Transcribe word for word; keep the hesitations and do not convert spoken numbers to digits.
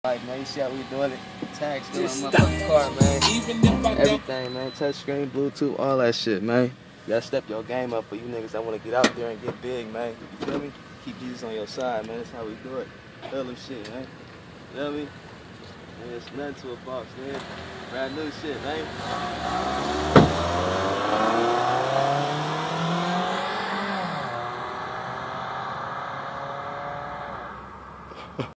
Like, man, you see how we doing it? Tag still on my fucking car, man. Everything, man. Touchscreen, Bluetooth, all that shit, man. You gotta step your game up for you niggas that wanna get out there and get big, man. You feel me? Keep Jesus on your side, man. That's how we do it. Feel them shit, man. You feel me? Man, it's nothing to a box, man. Brand new shit, man.